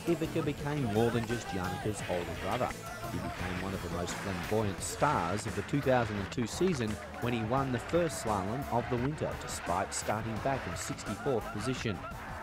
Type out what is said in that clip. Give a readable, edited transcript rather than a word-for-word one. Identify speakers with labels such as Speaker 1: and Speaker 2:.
Speaker 1: Ivica became more than just Janica's older brother. He became one of the most flamboyant stars of the 2002 season when he won the first slalom of the winter, despite starting back in 64th position.